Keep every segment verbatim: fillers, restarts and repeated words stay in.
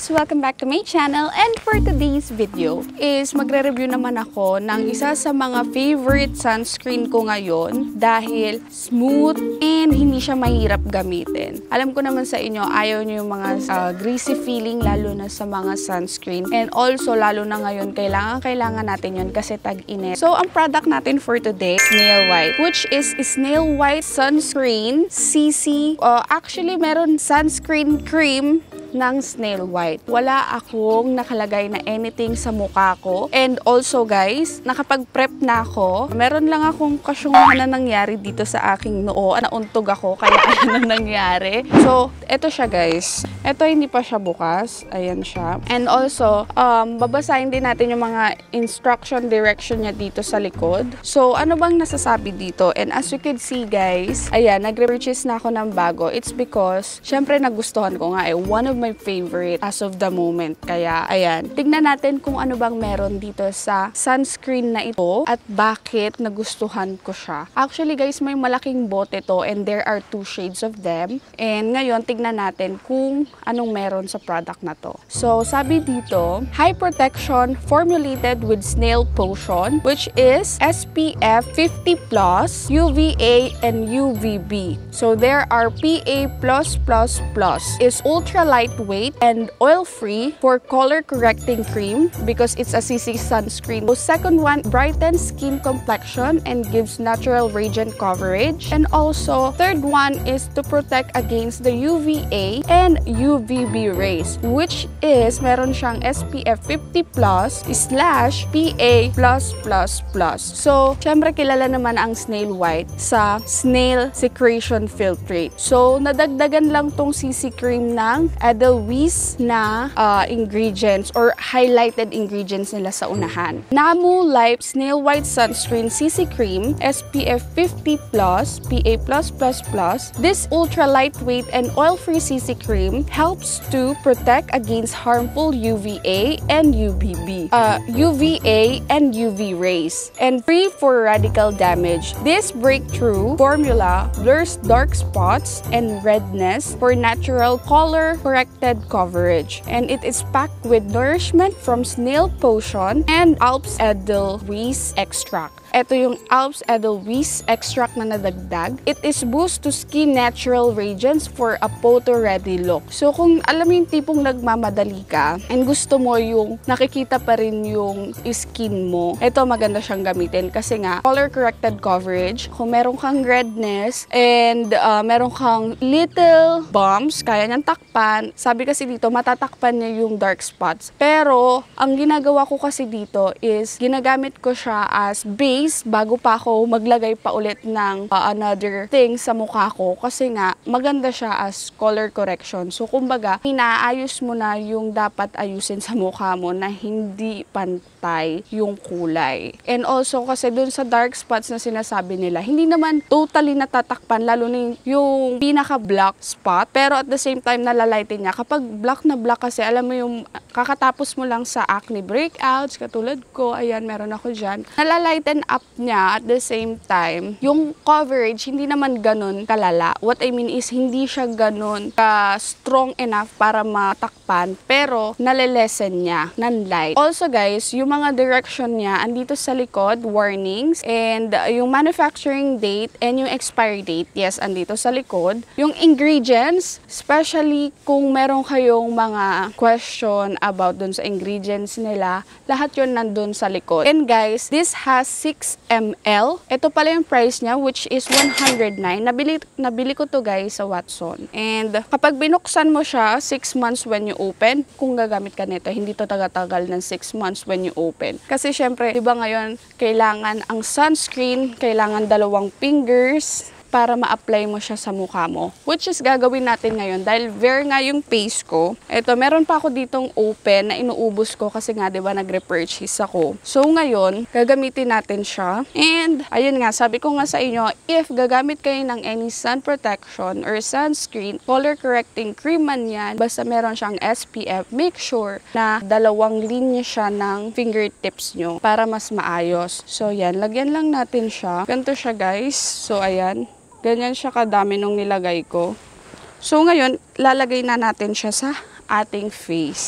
guys! Welcome back to my channel, and for today's video is magre-review naman ako ng isa sa mga favorite sunscreen ko ngayon dahil smooth and hindi siya mahirap gamitin. Alam ko naman sa inyo, ayaw nyo yung mga uh, greasy feeling lalo na sa mga sunscreen, and also lalo na ngayon kailangan kailangan natin yun kasi tag-init. So ang product natin for today, Snail White, which is Snail White Sunscreen C C. Uh, actually meron sunscreen cream ng Snail White. Wala akong nakalagay na anything sa mukha ko. And also guys, nakapag-prep na ako. Meron lang akong kasyungan na nangyari dito sa aking noo. Nauntog ako, kaya ano nangyari. So, eto siya guys. Eto hindi pa siya bukas. Ayan siya. And also, um, babasahin din natin yung mga instruction direction niya dito sa likod. So, ano bang nasasabi dito? And as you can see guys, ayan, nagre-purchase na ako ng bago. It's because, syempre nagustuhan ko nga eh. One of my favorite as of the moment. Kaya, ayan. Tignan natin kung ano bang meron dito sa sunscreen na ito at bakit nagustuhan ko siya. Actually, guys, may malaking bote to and there are two shades of them. And ngayon, tignan natin kung anong meron sa product na to. So, sabi dito, high protection formulated with snail potion, which is S P F fifty plus, U V A, and U V B. So, there are P A plus plus plus. Is ultra light weight and oil-free for color-correcting cream because it's a C C sunscreen. The second one, brightens skin complexion and gives natural radiant coverage. And also, third one is to protect against the U V A and U V B rays, which is meron siyang S P F fifty plus slash P A plus plus plus. So, syempre kilala naman ang Snail White sa snail secretion filtrate. So, nadagdagan lang tong C C cream ng Edelweiss na uh, ingredients or highlighted ingredients nila sa unahan. Namu Life Snail White Sunscreen C C Cream S P F fifty plus, P A plus plus plus. This ultra lightweight and oil-free C C cream helps to protect against harmful U V A and U V B, uh, U V A and U V rays, and free for radical damage. This breakthrough formula blurs dark spots and redness for natural color corrected coverage, and it is packed with nourishment from snail potion and Alps Edelweiss extract. Ito yung Alps Edelweiss extract na nadagdag. It is boost to skin natural radiance for a photo-ready look. So kung alam mo yung tipong nagmamadali ka and gusto mo yung nakikita pa rin yung skin mo, ito maganda siyang gamitin kasi nga color-corrected coverage. Kung meron kang redness and uh, meron kang little bumps, kaya niyang takpan. Sabi kasi dito, matatakpan niya yung dark spots. Pero ang ginagawa ko kasi dito is ginagamit ko siya as base bago pa ako maglagay pa ulit ng uh, another thing sa mukha ko kasi nga maganda siya as color correction. So kumbaga, inaayos mo na yung dapat ayusin sa mukha mo na hindi pantay yung kulay. And also kasi dun sa dark spots na sinasabi nila, hindi naman totally natatakpan lalo na yung pinaka black spot, pero at the same time nalalighten niya. Kapag black na black kasi, alam mo yung kakatapos mo lang sa acne breakouts, katulad ko, ayan, meron ako dyan, nalalighten up niya at the same time, yung coverage hindi naman ganun kalala. What I mean is hindi siya ganun ka strong enough para matakpan, pero nalilesen niya ng light. Also guys, yung mga direction niya andito sa likod, warnings, and uh, yung manufacturing date and yung expiry date, yes, andito sa likod. Yung ingredients, especially kung meron kayong mga question about dun sa ingredients nila, lahat yun nandun sa likod. And guys, this has six milliliters. Ito pala yung price niya, which is one hundred nine. Nabili, nabili ko to guys sa Watson. And kapag binuksan mo siya, six months when you open, kung gagamit ka nito, hindi to tagal-tagal ng six months when you open. Kasi syempre, di ba ngayon, kailangan ang sunscreen, kailangan dalawang fingers para ma-apply mo siya sa mukha mo. Which is gagawin natin ngayon dahil very nga yung face ko. Ito, meron pa ako ditong open na inuubos ko kasi nga, di ba, nag-repurchase ako. So ngayon, gagamitin natin siya. And, ayun nga, sabi ko nga sa inyo, if gagamit kayo ng any sun protection or sunscreen, color correcting cream man yan, basta meron siyang S P F, make sure na dalawang linya siya ng fingertips nyo para mas maayos. So yan, lagyan lang natin siya. Ganito siya guys. So ayan. Ganyan siya kadami nung nilagay ko. So ngayon, lalagay na natin siya sa ating face.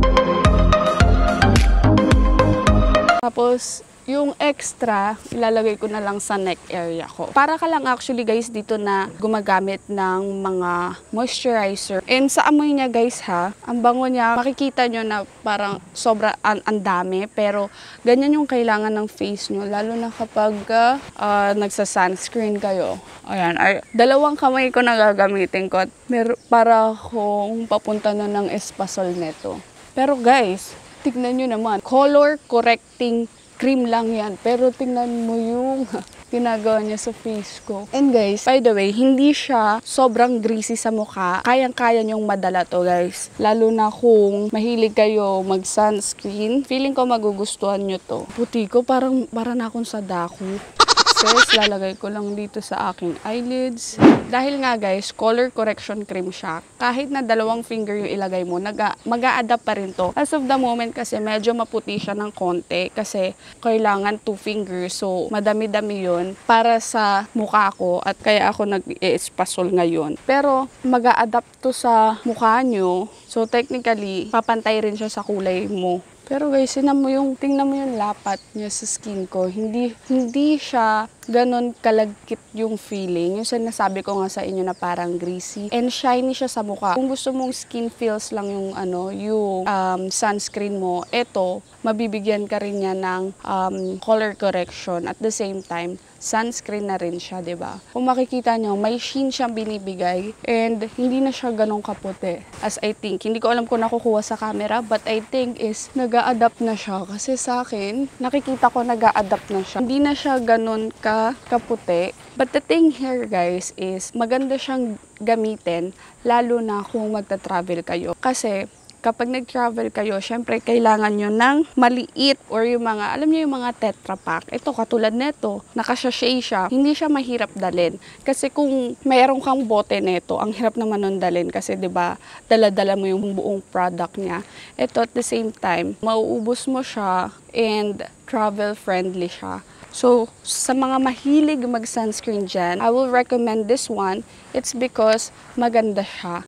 Tapos, yung extra, ilalagay ko na lang sa neck area ko. Para ka lang actually guys dito na gumagamit ng mga moisturizer. And sa amoy niya guys ha, ang bango niya, makikita nyo na parang sobra ang, ang dami. Pero ganyan yung kailangan ng face nyo. Lalo na kapag uh, nagsa-sunscreen kayo. Ayan, ay, dalawang kamay ko na gagamitin ko. Mer para akong papunta na ng espasol neto. Pero guys, tignan nyo naman, color correcting cream lang yan. Pero tingnan mo yung ginagawa niya sa face ko. And guys, by the way, hindi siya sobrang greasy sa mukha. Kayang-kaya niyong madala to guys. Lalo na kung mahilig kayo mag-sunscreen. Feeling ko magugustuhan nyo to. Puti ko, parang, parang na akong sa daku. First, lalagay ko lang dito sa aking eyelids. Dahil nga guys, color correction cream siya. Kahit na dalawang finger yung ilagay mo, mag-a-adapt pa rin to. As of the moment kasi medyo maputi siya ng konti kasi kailangan two fingers. So, madami-dami yun para sa mukha ko at kaya ako nag-i-espasol ngayon. Pero, mag-a-adapt to sa mukha nyo. So, technically, papantay rin siya sa kulay mo. Pero guys, tingnan mo yung, tingnan mo yung lapat niya sa skin ko. Hindi, hindi siya ganon kalagkit yung feeling. Yung sinasabi ko nga sa inyo na parang greasy. And shiny siya sa mukha. Kung gusto mong skin feels lang yung, ano, yung um, sunscreen mo, eto, mabibigyan ka rin niya ng um, color correction. At the same time, sunscreen na rin siya, diba? Kung makikita nyo, may sheen siyang binibigay and hindi na siya ganong kaputi. As I think, hindi ko alam kung nakukuha sa camera, but I think is nag-a-adapt na siya. Kasi sa akin, nakikita ko nag-a-adapt na siya. Hindi na siya ganon ka kaputi. But the thing here guys is maganda siyang gamitin lalo na kung magta-travel kayo. Kasi kapag nag-travel kayo, syempre kailangan nyo ng maliit or yung mga, alam nyo yung mga Tetra Pak. Ito, katulad nito, nakasashay siya. Hindi siya mahirap dalhin. Kasi kung mayroon kang bote nito, ang hirap naman nun dalhin. Kasi ba diba, dala-dala mo yung buong product niya. Ito, at the same time, mauubos mo siya and travel friendly siya. So, sa mga mahilig mag-sunscreen dyan, I will recommend this one. It's because maganda siya.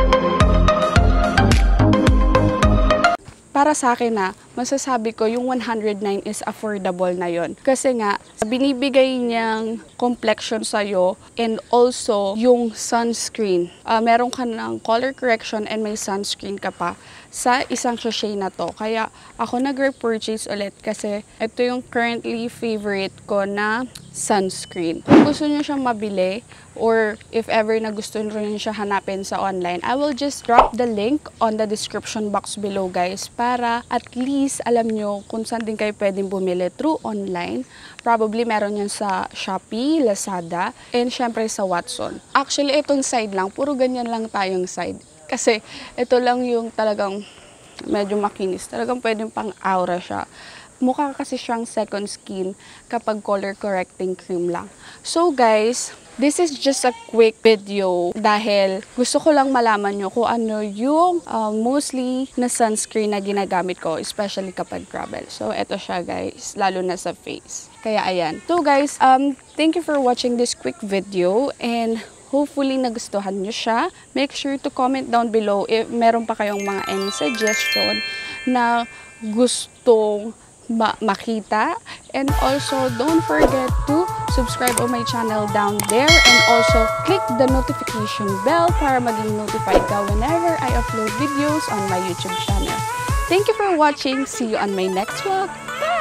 Para sa akin na, masasabi ko yung one hundred nine is affordable na yon. Kasi nga, binibigay niyang complexion sa'yo and also yung sunscreen. Uh, meron ka ng color correction and may sunscreen ka pa sa isang sachet na to. Kaya ako nag-repurchase ulit kasi ito yung currently favorite ko na sunscreen. Kung gusto nyo siyang mabili or if ever na gusto nyo rin siya hanapin sa online, I will just drop the link on the description box below guys para at least alam nyo kung saan din kayo pwedeng bumili through online. Probably meron yan sa Shopee, Lazada, and syempre sa Watson. Actually, itong side lang, puro ganyan lang tayong side. Kasi ito lang yung talagang medyo makinis. Talagang pwedeng pang aura siya. Mukha kasi siyang second skin kapag color correcting cream lang. So guys, this is just a quick video dahil gusto ko lang malaman nyo kung ano yung uh, mostly na sunscreen na ginagamit ko, especially kapag travel. So ito siya guys, lalo na sa face. Kaya ayan. So guys, um, thank you for watching this quick video and hopefully nagustuhan nyo siya. Make sure to comment down below if meron pa kayong mga any suggestion na gustong ma makita. And also, don't forget to subscribe on my channel down there and also click the notification bell para maging notified ka whenever I upload videos on my YouTube channel. Thank you for watching. See you on my next vlog. Bye!